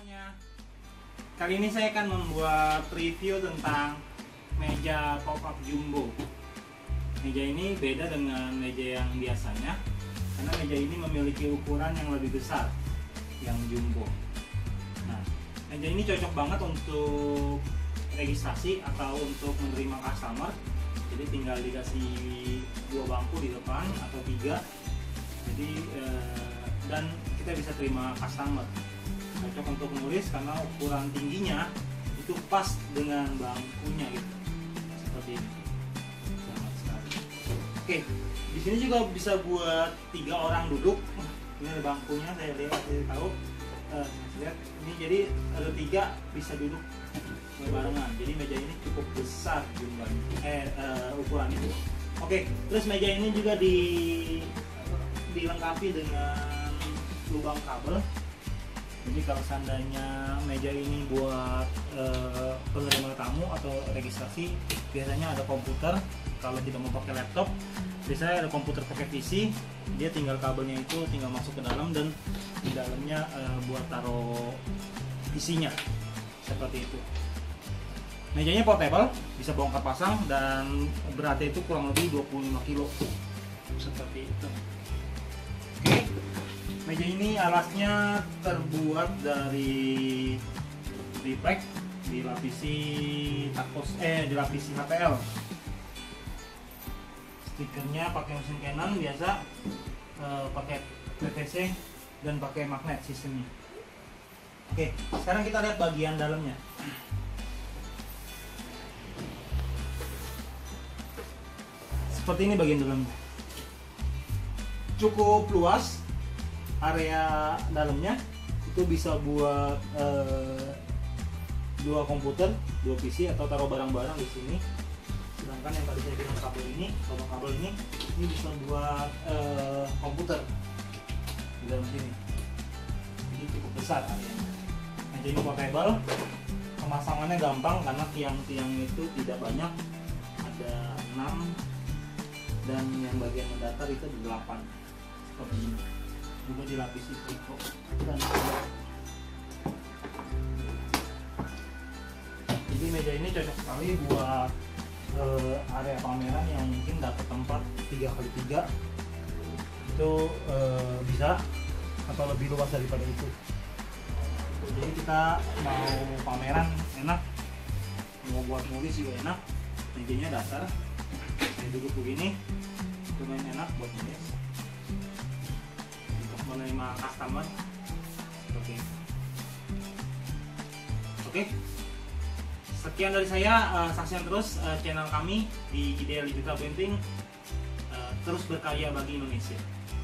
semuanya, kali ini saya akan membuat review tentang meja pop-up jumbo. Meja ini beda dengan meja yang biasanya karena meja ini memiliki ukuran yang lebih besar, yang jumbo. Nah, meja ini cocok banget untuk registrasi atau untuk menerima customer. Jadi tinggal dikasih 2 bangku di depan atau 3. Jadi dan kita bisa terima customer. Cocok untuk menulis karena ukuran tingginya itu pas dengan bangkunya gitu. Seperti ini. Sangat sekali. Oke, di sini juga bisa buat 3 orang duduk. Ini ada bangkunya, saya lihat, saya tahu. Lihat ini, jadi ada 3 bisa duduk barengan. Jadi meja ini cukup besar jumlahnya, ukuran itu. Oke, terus meja ini juga dilengkapi dengan lubang kabel. Jadi kalau seandainya meja ini buat penerima tamu atau registrasi, biasanya ada komputer. Kalau tidak mau pakai laptop, biasanya ada komputer pakai PC. Dia tinggal kabelnya itu tinggal masuk ke dalam, dan di dalamnya buat taruh isinya seperti itu. Mejanya portable, bisa bongkar pasang, dan beratnya itu kurang lebih 25 kilo seperti itu. Oke. Meja ini alasnya terbuat dari triplek, dilapisi dilapisi HPL. Stikernya pakai mesin Canon biasa, pakai PVC dan pakai magnet sistemnya. Oke, sekarang kita lihat bagian dalamnya. Seperti ini bagian dalamnya. Cukup luas. Area dalamnya itu bisa buat 2 komputer, 2 PC, atau taruh barang-barang di sini. Sedangkan yang tadi saya bilang kabel ini, ini bisa buat komputer di dalam sini. Jadi cukup besar areanya. Meja ini portable, pemasangannya gampang karena tiang-tiang itu tidak banyak, ada 6, dan yang bagian mendatar itu 8 seperti ini. Juga dilapisi triko dan jadi meja ini cocok sekali buat area pameran yang mungkin dapat tempat 3x3 itu bisa, atau lebih luas daripada itu. Jadi kita mau pameran enak, mau buat nulis juga enak. Mejanya datar, saya duduk begini, lumayan enak buat nulis, menerima customer seperti itu. Oke, sekian dari saya. Saksikan terus channel kami di IDEAL Digital Printing, terus berkarya bagi Indonesia.